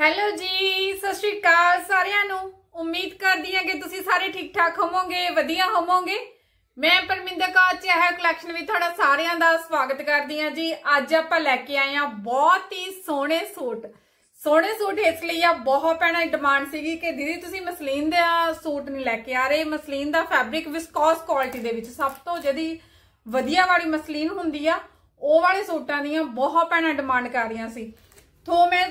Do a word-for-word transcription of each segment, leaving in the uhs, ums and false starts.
Hello ਜੀ, ਸਤਿ ਸ਼੍ਰੀ ਅਕਾਲ ਸਾਰਿਆਂ ਨੂੰ। ਉਮੀਦ ਕਰਦੀ ਹਾਂ ਕਿ ਤੁਸੀਂ ਸਾਰੇ ਠੀਕ ਠਾਕ ਹੋਵੋਗੇ, ਵਧੀਆ ਹੋਵੋਗੇ। ਮੈਂ ਪਰਮਿੰਦਰ ਕੌਰ ਚਾਹੇ ਕਲੈਕਸ਼ਨ ਵਿੱਚ ਤੁਹਾਡਾ ਸਾਰਿਆਂ ਦਾ ਸਵਾਗਤ ਕਰਦੀ ਹਾਂ ਜੀ। ਅੱਜ ਆਪਾਂ ਲੈ ਕੇ ਆਏ ਹਾਂ ਬਹੁਤ ਹੀ ਸੋਹਣੇ ਸੂਟ। ਸੋਹਣੇ ਸੂਟ ਇਸ ਲਈ ਆ, ਬਹੁਤ ਭੈਣਾਂ ਦੀ ਡਿਮਾਂਡ ਸੀਗੀ ਕਿ ਦੀਦੀ ਤੁਸੀਂ ਮਸਲੀਨ ਦਾ ਸੂਟ ਨਹੀਂ ਲੈ ਕੇ ਆ ਰਹੇ। ਮਸਲੀਨ ਦਾ ਫੈਬਰਿਕ ਵਿਸਕੋਸ ਕੁਆਲਿਟੀ ਦੇ ਵਿੱਚ ਸਭ ਤੋਂ ਜਿਹੜੀ ਵਧੀਆ ਵਾਲੀ ਮਸਲੀਨ ਹੁੰਦੀ ਆ, ਉਹ ਵਾਲੇ ਸੂਟਾਂ ਦੀਆਂ ਬਹੁਤ ਭੈਣਾਂ ਡਿਮਾਂਡ ਕਰ ਰਹੀਆਂ ਸੀ। तो मैं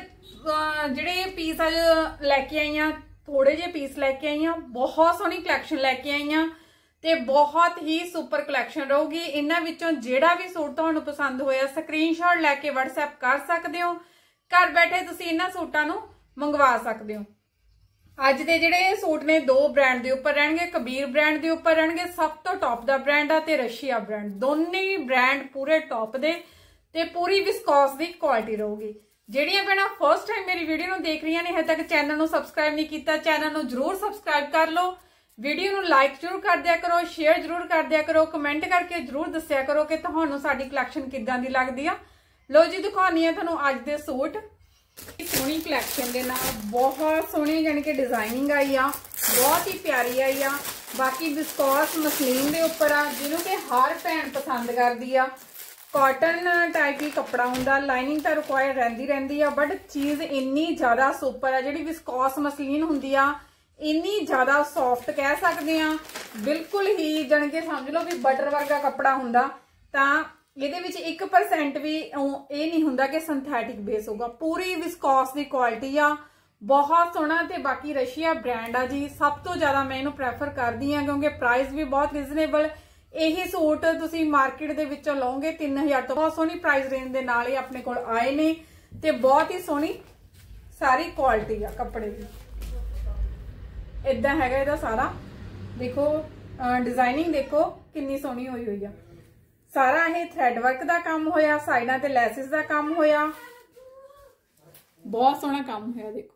ਜਿਹੜੇ ਪੀਸ ਅੱਜ ਲੈ ਕੇ ਆਈ ਆ, ਥੋੜੇ ਜਿਹੇ ਪੀਸ ਲੈ ਕੇ ਆਈ ਆ। ਬਹੁਤ ਸੋਹਣੀ ਕਲੈਕਸ਼ਨ ਲੈ ਕੇ ਆਈ ਆ ਤੇ ਬਹੁਤ ਹੀ ਸੁਪਰ ਕਲੈਕਸ਼ਨ ਰਹੂਗੀ। ਇਹਨਾਂ ਵਿੱਚੋਂ ਜਿਹੜਾ ਵੀ ਸੂਟ ਤੁਹਾਨੂੰ ਪਸੰਦ ਹੋਇਆ ਸਕਰੀਨਸ਼ਾਟ ਲੈ ਕੇ WhatsApp ਕਰ ਸਕਦੇ ਹੋ। ਘਰ ਬੈਠੇ ਤੁਸੀਂ ਇਹਨਾਂ ਸੂਟਾਂ ਨੂੰ ਮੰਗਵਾ ਸਕਦੇ ਹੋ। ਅੱਜ ਦੇ ਜਿਹੜੇ ਸੂਟ ਨੇ ਦੋ ਬ੍ਰਾਂਡ ਦੇ ਉੱਪਰ ਰਹਿਣਗੇ। ਕਬੀਰ ਬ੍ਰਾਂਡ ਦੇ ਉੱਪਰ ਰਹਿਣਗੇ, ਸਭ ਤੋਂ ਟੌਪ ਦਾ ਬ੍ਰਾਂਡ ਆ, ਤੇ ਰਸ਼ੀਆ ਬ੍ਰਾਂਡ। ਦੋਨੇ ਬ੍ਰਾਂਡ ਪੂਰੇ ਟੌਪ ਦੇ ਤੇ ਪੂਰੀ ਵਿਸਕੋਸ ਦੀ ਕੁਆਲਿਟੀ ਰਹੂਗੀ। ਜਿਹੜੀਆਂ ਭੈਣਾਂ ਫਸਟ ਟਾਈਮ ਮੇਰੀ ਵੀਡੀਓ ਨੂੰ ਦੇਖ ਰਹੀਆਂ ਨੇ, ਹਜੇ ਤੱਕ ਚੈਨਲ ਨੂੰ ਸਬਸਕ੍ਰਾਈਬ ਨਹੀਂ ਕੀਤਾ, ਚੈਨਲ ਨੂੰ ਜਰੂਰ ਸਬਸਕ੍ਰਾਈਬ ਕਰ ਲਓ। ਵੀਡੀਓ ਨੂੰ ਲਾਈਕ ਜਰੂਰ ਕਰ ਦਿਆ ਕਰੋ, ਸ਼ੇਅਰ ਜਰੂਰ ਕਰ ਦਿਆ ਕਰੋ, ਕਮੈਂਟ ਕਰਕੇ ਜਰੂਰ ਦੱਸਿਆ ਕਰੋ ਕਿ ਤੁਹਾਨੂੰ ਸਾਡੀ ਕਲੈਕਸ਼ਨ ਕਿੱਦਾਂ ਦੀ ਲੱਗਦੀ ਆ। ਲਓ ਜੀ, ਦਿਖਾਉਣੀ ਆ ਤੁਹਾਨੂੰ ਅੱਜ ਦੇ ਸੂਟ। ਸੋਹਣੀ ਕਲੈਕਸ਼ਨ ਦੇ ਨਾਲ ਬਹੁਤ ਸੋਹਣੀ ਯਾਨੀ ਕਿ ਡਿਜ਼ਾਈਨਿੰਗ ਆਈ ਆ, ਬਹੁਤ ਹੀ ਪਿਆਰੀ ਆਈ ਆ। ਬਾਕੀ ਵਿਸਕੋਸ ਮਸਲੀਨ ਦੇ ਉੱਪਰ ਆ, ਜਿਹਨੂੰ ਕਿ ਹਰ ਭੈਣ ਪਸੰਦ ਕਰਦੀ ਆ। कॉटन टाइप ही कपड़ा हुंदा, लाइनिंग तो रिक्वायर रहिंदी रहिंदी आ, बट चीज़ इन्नी ज़्यादा सुपर है। जिहड़ी विस्कोस मसलीन हुंदी आ, इन्नी ज़्यादा सॉफ्ट कह सकते हैं, बिल्कुल ही जाने कि समझ लो भी बटर वर्गा कपड़ा हुंदा। तां इहदे विच एक परसेंट भी ये नहीं हुंदा कि सिंथेटिक बेस होगा। पूरी विस्कोस की क्वालिटी आ, बहुत सोहना। ते बाकी रशिया ब्रांड आ जी, सब तो ज़्यादा मैं इहनूं प्रैफर करदी हां क्योंकि प्राइस भी बहुत रिजनेबल। यही सूट तुसी मार्केट दे विचों लओगे तीन हज़ार तो बहुत सोहनी प्राइस रेंज दे नाल ही अपने कोल आए ने ते बहुत ही सोहनी सारी क्वालिटी आ कपड़े दी। इदां हैगा इहदा सारा, देखो डिजाइनिंग देखो कितनी सोहनी होई हुई आ। सारा ये थ्रेड वर्क दा काम होया, साइडां ते लैसिस दा काम होया, बहुत सोहना काम होया। देखो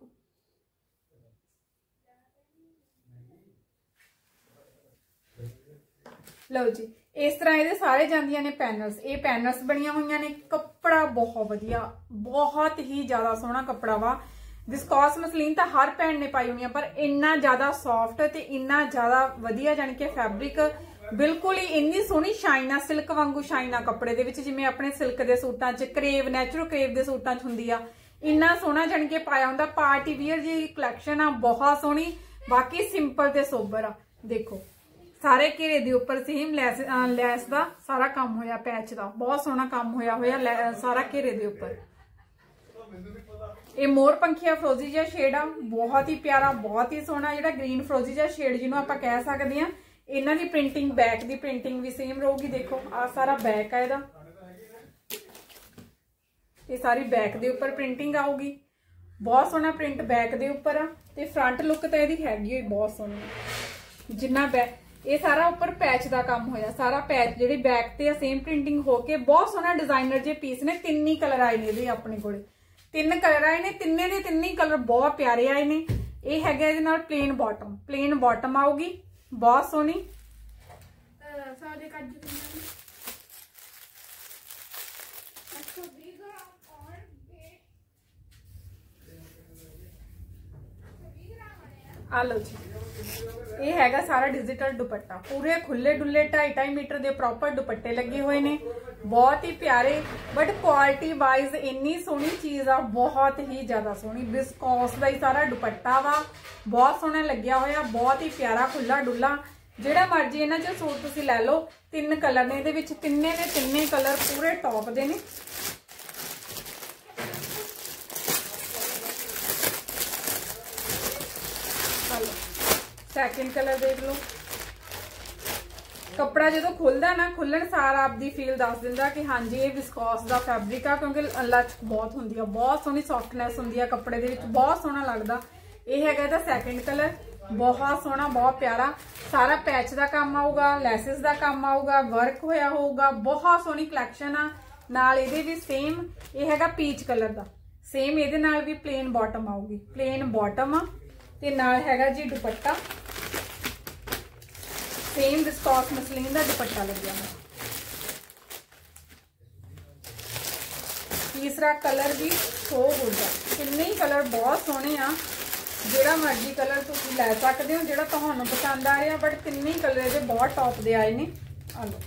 लो जी, इस तरह ये सारे जांदियां ने पैनल्स। ये पैनल्स बनिया हुई ने। कपड़ा बहुत वधिया, बहुत ही ज्यादा सोहना कपड़ा वा। विस्कोस मसलीन तो हर भैन ने पाई होनी, पर इन्ना ज्यादा सॉफ्ट ते इन्ना ज्यादा वधिया जानी कि फैब्रिक बिल्कुल ही इन्नी सोहनी शाइन आ, सिल्क वांगू शाइन आ कपड़े दे विच। जिवें अपने सिल्क दे सूटां च, करेव नैचुरल करेव दे सूटां च हुंदी आ, इन्ना सोहना जानी कि पाया हुंदा। पार्टी वियर जी कलैक्शन आ, बहुत सोहनी। बाकी सिंपल ते सोबर आ। देखो सारे घेरे दे उपर सेम लैस लैस दा सारा काम होया, पैच दा बहुत सोहना काम होया होया सारा घेरे दे उपर। ये मोर पंखिया फ्रोजी जिहा शेड आ, बहुत ही प्यारा, बहुत ही सोहना। जिहड़ा ग्रीन फ्रोजी जिहा शेड जिन्हों आपां कह सकदे हां। इन्हां दी प्रिंटिंग बैक दी प्रिंटिंग भी सेम रहूगी। देखो आ सारा बैक है इहदा, ये सारी बैक दे उपर प्रिंटिंग आऊगी। बहुत सोहना प्रिंट बैक दे उपर आ ते फ्रंट लुक तो इहदी हैगी बहुत सोहनी। जिन्ना बैक ये सारा उपर पैच का काम होया, सारा पैच जिहड़ी बैक ते सेम प्रिंटिंग होके बहुत सोहना डिजाइनर जे पीस ने। तीन ही कलर आए ने अपने कोले, तीन कलर आए ने, तिन्ने दे तीन ही कलर बहुत प्यारे आए ने। ये हैगा इहदे नाल प्लेन बॉटम, प्लेन बॉटम आऊगी बहुत सोहनी। आ लो जी, ये हैगा सारा डिजिटल दुपट्टा, पूरे खुले डुले ढाई ढाई मीटर के प्रॉपर दुपट्टे लगे हुए ने, बहुत ही प्यारे। बट क्वालिटी वाइज इन्नी सोहनी चीज आ, बहुत ही ज्यादा सोहनी। विस्कोस का ही सारा दुपट्टा वा, बहुत सोहना लग्या होया, बहुत ही प्यारा खुला डुला। जिहड़ा मर्जी इन्हां चों सूट तुसीं लै लो। तीन कलर ने इहदे विच, तिन्ने दे तिन्ने कलर पूरे टॉप दे ने। सैकेंड कलर देख लो। कपड़ा जो खुलदा ना, खुलन सार आपदी फील दस दिंदा कि हाँ जी ये विस्कोस का फैब्रिक आ, क्योंकि लचक बहुत हुंदी आ, बहुत सोहनी सॉफ्टनेस हुंदी आ कपड़े दे विच, बहुत सोहना लगदा। ये हैगा इहदा सैकेंड कलर, बहुत सोहना, बहुत प्यारा। सारा पैच का काम आऊगा, लैसिस का काम आऊगा, वर्क होया होगा, बहुत सोहनी कलैक्शन आ। नाल इहदे भी सेम ये हैगा पीच कलर का, सेम इहदे नाल भी प्लेन बॉटम आऊगी, प्लेन बॉटम आ ते नाल हैगा जी दुपट्टा, सेम विस्कोस मसलीन का दुपट्टा लग्या है। तीसरा कलर भी सो गुड है। किन्ने कलर बहुत सोहने आ, जिहड़ा मर्जी कलर तुसीं लै सकदे हो, जिहड़ा तुहानूं पसंद आ रहा। बट किन्ने कलर इहदे बहुत टॉप दे आए ने। आ लो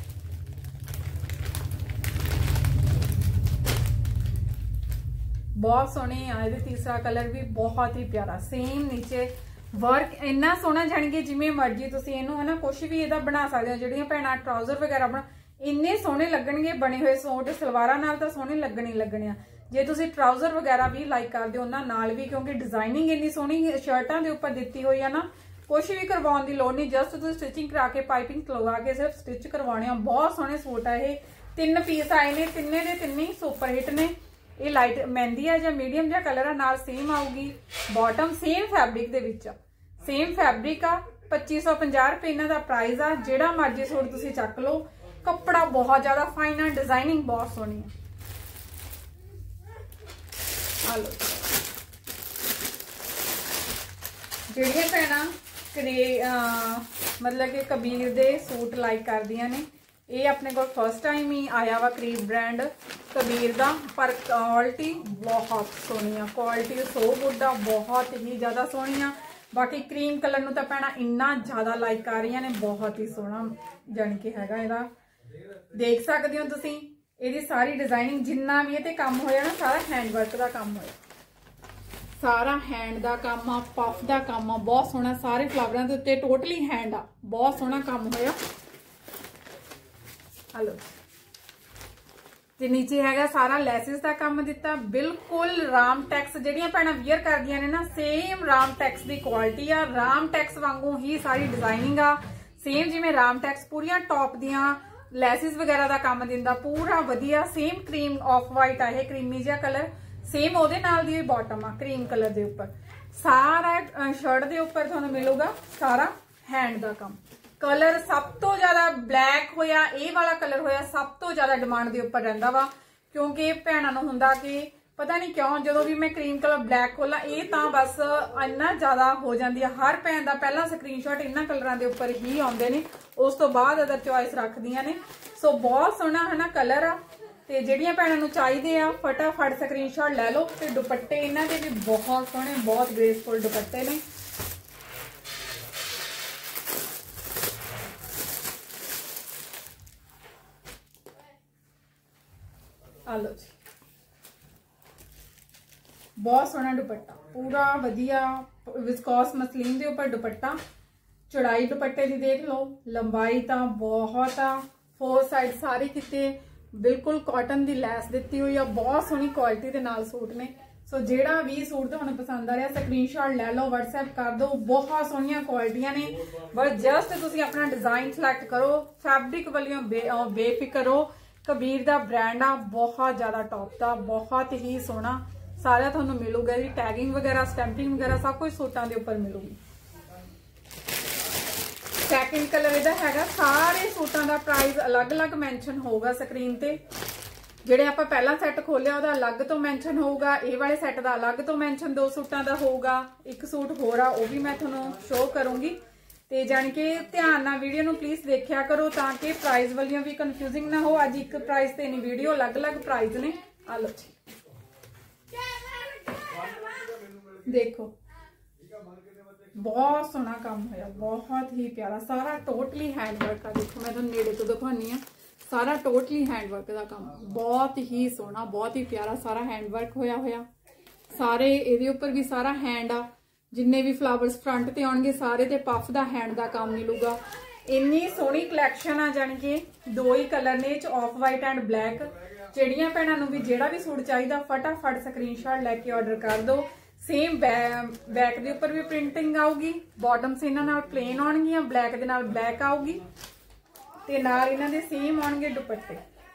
बहुत सोहने आ, इहदे तीसरा कलर भी बहुत ही प्यारा, सेम नीचे वर्क इन्ना सोहना, जानी कि जिवें मर्जी तुसीं इहनूं है ना कुछ भी इहदा बना सकदे हो। जिहड़ियां भैणां ट्राउजर वगैरह बना इन्ने सोहने लगणगे, बने हुए सूट सलवारां नाल तां सोहने लगणे ही लगणे आ। जे तुसीं ट्राउजर वगैरह भी लाइक करदे हो उन्हां नाल भी, क्योंकि डिजाइनिंग इन्नी सोहनी शर्टां दे उपर दित्ती होई है ना, कुछ भी करवाउण दी लोड़ नहीं, जस्ट तुसीं स्टिचिंग करा के पाइपिंग लगा के सिर्फ स्टिच करवाने आ। बहुत सोहने सूट आ ये। तीन पीस आए ने, तिन्ने दे तिन्ने ही सुपर हिट ने। ये लाइट मेहंदी है या मीडियम जिहा कलर आ, नाल सेम आऊगी बॉटम, सेम फैब्रिक दे विच सेम फैब्रिक आ। पच्ची सौ पंजाह रुपए इन्हां दा प्राइस आ। जिहड़ा मर्जी सूट तुसीं चक लो, कपड़ा बहुत ज्यादा फाइन आ, डिजाइनिंग बहुत सोहनी है। आ लो जिहड़ियां भैणां करे मतलब कि कबीर दे सूट लाइक करदियां ने, ये अपने को फर्स्ट टाइम ही आया वा करीब ब्रांड कबीर दा, पर क्वालिटी बहुत सोहनी आ, क्वालिटी सो गुड आ, बहुत ही ज्यादा सोहनी आ। बाकी क्रीम कलर नूं तां भैणां इन्ना ज्यादा लाइक कर रही ने, बहुत ही सोहना जानी कि हैगा इहदा। देख सकते हो तुसीं इहदी सारी डिजाइनिंग, जिन्ना भी इहते काम होया ना सारा हैंड वर्क दा काम होया, सारा हैंड दा काम आ, पफ दा काम आ, बहुत सोहना। सारे फ्लावरां दे उत्ते टोटली हैंड आ, बहुत सोहना काम होया। हेलो ते नीचे हैगा सारा लैसिस का काम दिता, बिल्कुल राम टैक्स जिहड़ियां भैणां वियर करदियां ने ना, सेम राम टैक्स दी क्वालिटी आ, राम टैक्स वांगू ही सारी डिजाइनिंग आ, सेम जिवें राम टैक्स पूरियां टॉप दियां लैसिस वगैरह का काम दिंदा, पूरा वधिया। सेम क्रीम ऑफ वाइट आ, क्रीमी जिहा कलर, सेम ओहदे नाल दी बॉटम आ क्रीम कलर दे उपर। सारा शर्ट दे उपर तुहानूं मिलूगा सारा हैंड दा काम। कलर सब तो ज्यादा ब्लैक होया, ये वाला कलर होया सब तो ज्यादा डिमांड दे उपर रहिंदा वा, क्योंकि भैणां नूं हुंदा कि पता नहीं क्यों जदों भी मैं क्रीम कलर ब्लैक खोला ये तां बस इन्ना ज्यादा हो जाती है। हर भैन दा पहला स्क्रीनशॉट इन्हां कलरां दे उपर ही आउंदे ने, उस तो बाद अदर चॉइस रखदियां ने। सो बहुत सोहना है ना कलर आ, ते जिहड़ियां भैणां नूं चाहीदे आ फटाफट स्क्रीनशॉट लै लो। ते दुपट्टे इन्हां दे भी बहुत सोहने, बहुत ग्रेसफुल दुपट्टे ने। आ लो जी, बहुत सोहना दुपट्टा, पूरा वधिया विस्कोस मसलीन दे उपर दुपट्टा। चौड़ाई दुपट्टे दी देख लो, लंबाई तां बहुत आ, फोर साइड सारे किते बिल्कुल कॉटन दी लैस दित्ती हुई आ, बहुत सोहनी क्वालिटी दे नाल सूट ने। सो जिहड़ा भी सूट तुहानूं पसंद आ रहा स्क्रीनशॉट लै लो, व्हाट्सएप कर दो, बहुत सोहनियां क्वालिटियां ने। बस जस्ट तुसीं अपना डिजाइन सिलेक्ट करो, फैब्रिक वालियों बे बेफिक्र हो, कबीर दा ब्रांड आ, बहुत ज्यादा टॉप दा, बहुत ही सोहना सारा तुहानूं मिलूगा। जी टैगिंग वगैरह स्टैंपिंग वगैरह सब कुछ सूटां दे उपर मिलूगी। सैकेंड कलर इहदा हैगा, सारे सूटां दा प्राइस अलग अलग मैंशन होगा स्क्रीन ते। जिहड़े आपां पहला सैट खोलिया उहदा अलग तो मैंशन होगा, ये वाले सैट दा अलग तो मैंशन दो सूटां दा होगा। एक सूट होर आ वो भी मैं तुहानूं शो करूंगी, ते जानी कि ध्यान नाल वीडियो नूं प्लीज देखिया करो ताकि प्राइस वालियां भी कन्फ्यूजिंग ना हो। अज एक प्राइस ते नहीं, वीडियो अलग अलग प्राइस ने। आ लो जी देखो, बहुत सोहना काम होया, बहुत ही प्यारा, सारा टोटली हैंडवर्क का। देखो मैं तुहानूं नेड़े तो दिखानी आ, सारा टोटली हैंडवर्क का काम, बहुत ही सोहना, बहुत ही प्यारा सारा हैंडवर्क होया होया। सारे इहदे उपर भी सारा हैंड आ, जिन्ने भी फ्लावर्स फ्रंट ते आउणगे सारे ते पफ दा हैंड दा काम मिलूगा। इन्नी सोहनी कलैक्शन आ, जानी कि दो ही कलर ने, ऑफ वाइट एंड ब्लैक। जिहड़ियां भैणां नूं भी जिहड़ा भी सूट चाहिदा फटाफट स्क्रीनशॉट लैके ऑर्डर कर दो। सेम बैक दे उपर भी प्रिंटिंग आऊगी, बॉटम्स इन्हां नाल प्लेन आउणगीआं, ब्लैक दे नाल ब्लैक आऊगी, ते नाल इन्हां दे सेम आउणगे दुपट्टे।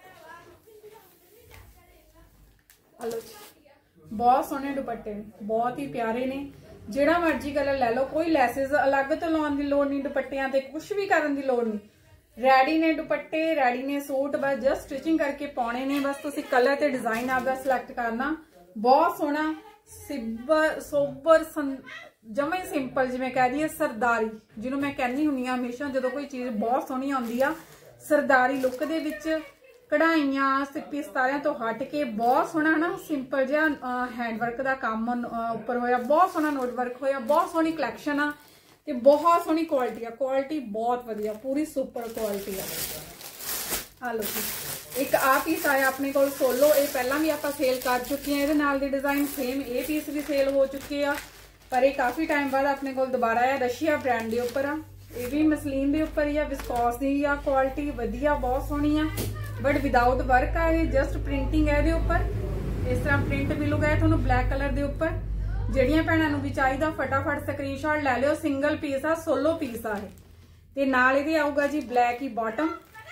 हेलो जी, बहुत सोहने दुपट्टे ने, बहुत ही प्यारे ने। जिहड़ा मर्जी कलर लै लो, कोई लैसिस अलग तो लाउण दी लोड़ नहीं, दुपट्टियां ते कुछ भी करन दी लोड़ नहीं, रेडी ने दुपट्टे, रेडी ने सूट, बस जस्ट स्टिचिंग करके पाने ने। बस तुसीं कलर ते डिजाइन आपदा सिलेक्ट करना। बहुत सोहना सिबर सोबर जमा ही सिंपल, जिवें कह दी सरदारी, जिन्हों मैं कहनी हुंदी आ हमेशा जदों कोई चीज़ बहुत सोहनी आउंदी आ, सरदारी लुक दे विच कढ़ाइयां सिप्पी सितारियां तो हट के बहुत सोहना ना सिंपल जिहा हैंडवर्क का काम उपर होया, बहुत सोहना नोट वर्क होया, बहुत सोहनी कलैक्शन आ ते बहुत सोहनी क्वालिटी आ। क्वालिटी बहुत वधिया, पूरी सुपर क्वालिटी आ। आ लो जी, एक आ पीस आया अपने को सोलो, ये पहला भी आप सेल कर चुके हैं। ये नाल दी डिजाइन सेम ये पीस भी सेल हो चुके आ, पर ये काफ़ी टाइम बाद अपने को दोबारा आया। रशिया ब्रांड के उपर आ, ये भी मसलीन के उपर ही आ, विस्कॉस की आ, क्वालिटी वधिया बहुत सोहनी आ, बट विदाउट वर्क आ। ये जस्ट प्रिंटिंग है, उपर इस तरह प्रिंट मिलूगा है थोनों ब्लैक कलर के उपर। ਜਿਹੜੀਆਂ ਭੈਣਾਂ ਨੂੰ भी चाहिए फटाफट स्क्रीनशॉट लै लियो। सिंगल पीस आ, सोलो पीस आ ते नाल इहदे आऊगा जी ब्लैक ही बॉटम,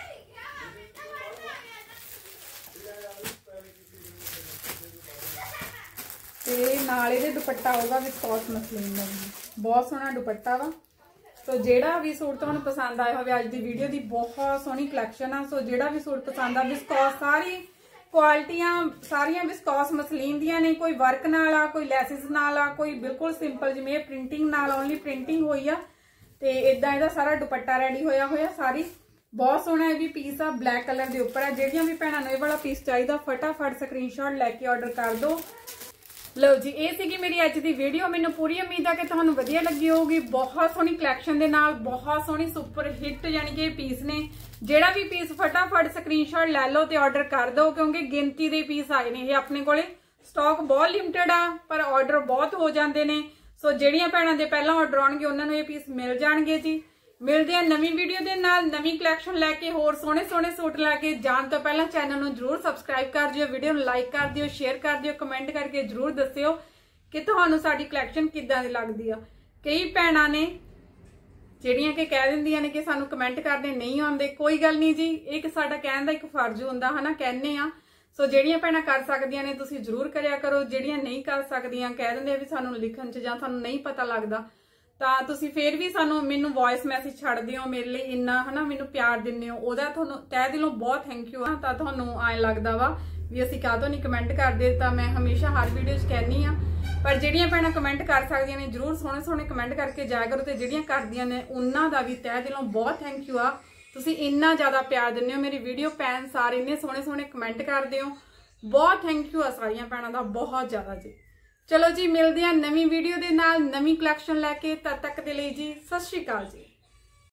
ते नाल इहदे दुपट्टा आऊगा विस्कॉस मसलीन दा, बहुत सोहना दुपट्टा वा। सो जेड़ा भी सूट तुहानूं पसंद आया होवे अज दी वीडियो दी बहुत सोहनी कलैक्शन आ। सो जेड़ा भी सूट पसंद आ, विस्कॉस सारी क्वालिटियां सारियां विस्कॉस मसलीन दियां ने, कोई वर्क नाल आ, कोई लैसिस नाल आ, कोई बिल्कुल सिंपल जिवें प्रिंटिंग नाल ओनली प्रिंटिंग होई आ ते इदां इहदा सारा दुपट्टा रेडी होया होया। सारी बहुत सोहना है भी पीस आ, ब्लैक कलर के उपर है। जिहड़ियां भी भैणां नूं इह वाला पीस चाहिए फटाफट स्क्रीनशॉट लैके ऑर्डर कर दो। लो जी, ये सी मेरी अज की वीडियो। मैनूं पूरी उम्मीद है कि तुहानूं वधिया लगी होगी। बहुत सोहनी कलैक्शन दे नाल बहुत सोहनी सुपर हिट यानी कि पीस ने। जेड़ा भी पीस फटाफट स्क्रीनशॉट लै लो ते ऑर्डर कर दो, क्योंकि गिनती दे पीस आए ने। ये अपने कोले स्टॉक बहुत लिमिटेड आ, पर ऑर्डर बहुत हो जाते हैं। सो जिहड़ियां भैणां दे पहला ऑर्डर आउणगे उन्हां नूं ये पीस मिल जाणगे जी। मिलते हैं नवीं वीडियो के नाल, नवीं कलैक्शन लैके, होर सोहणे सोहणे सूट लैके। जाण तो पहला चैनल नूं जरूर सबसक्राइब कर दिओ, वीडियो नूं लाइक कर दिओ, शेयर कर दिओ, कमेंट करके जरूर दस्सिओ कि तुहानूं साडी कलैक्शन किद्दां दी लगदी आ। कई भैणां ने ਜਿਹੜੀਆਂ कि कह ਦਿੰਦੀਆਂ ने कि सानू कमेंट करने नहीं आते। कोई गल नहीं जी, एक साडा कहण दा एक फर्ज हुंदा है ना, कहने आ। सो ਜਿਹੜੀਆਂ ਭੈਣਾਂ कर सकदियां ने तुसीं जरूर करिया करो। ਜਿਹੜੀਆਂ नहीं कर सकदियां कह दिंदे भी सानू लिखण च जां सानू नहीं पता लगदा, ਤਾਂ ਤੁਸੀਂ ਫਿਰ ਵੀ ਸਾਨੂੰ ਮੈਨੂੰ ਵੌਇਸ ਮੈਸੇਜ ਛੱਡਦੇ ਹੋ, ਮੇਰੇ ਲਈ ਇੰਨਾ ਹਨਾ ਮੈਨੂੰ ਪਿਆਰ ਦਿੰਦੇ ਹੋ, ਉਹਦਾ ਤੁਹਾਨੂੰ ਤਹਿ ਦਿਲੋਂ ਬਹੁਤ ਥੈਂਕ ਯੂ ਆ। ਤਾਂ ਤੁਹਾਨੂੰ ਐਂ ਲੱਗਦਾ ਵਾ ਵੀ ਅਸੀਂ ਕਾਹਤੋਂ ਨਹੀਂ ਕਮੈਂਟ ਕਰਦੇ। ਤਾਂ ਮੈਂ ਹਮੇਸ਼ਾ ਹਰ ਵੀਡੀਓ 'ਚ ਕਹਿੰਦੀ ਆ, पर ਜਿਹੜੀਆਂ ਭੈਣਾਂ ਕਮੈਂਟ ਕਰ ਸਕਦੀਆਂ ਨੇ ਜਰੂਰ ਸੋਹਣੇ ਸੋਹਣੇ ਕਮੈਂਟ ਕਰਕੇ ਜਾਇਆ ਕਰੋ। ਤੇ ਜਿਹੜੀਆਂ ਕਰਦੀਆਂ ਨੇ ਉਹਨਾਂ ਦਾ ਵੀ ਤਹਿ ਦਿਲੋਂ ਬਹੁਤ ਥੈਂਕ ਯੂ ਆ। ਤੁਸੀਂ ਇੰਨਾ ਜ਼ਿਆਦਾ ਪਿਆਰ ਦਿੰਦੇ ਹੋ ਮੇਰੀ ਵੀਡੀਓ ਪੈਣ ਸਾਰੇ, ਇੰਨੇ ਸੋਹਣੇ ਸੋਹਣੇ ਕਮੈਂਟ ਕਰਦੇ ਹੋ, ਬਹੁਤ ਥੈਂਕ ਯੂ ਆ ਸਾਰੀਆਂ ਭੈਣਾਂ ਦਾ, ਬਹੁਤ ਜ਼ਿਆਦਾ ਜੀ। ਚਲੋ ਜੀ, ਮਿਲਦੇ ਆ ਨਵੀਂ ਵੀਡੀਓ ਦੇ ਨਾਲ, ਨਵੀਂ ਕਲੈਕਸ਼ਨ ਲੈ ਕੇ। ਤਦ ਤੱਕ ਦੇ ਲਈ ਜੀ ਸਤਿ ਸ਼੍ਰੀ ਅਕਾਲ ਜੀ।